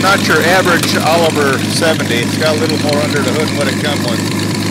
not your average Oliver 70. It's got a little more under the hood than what it come with.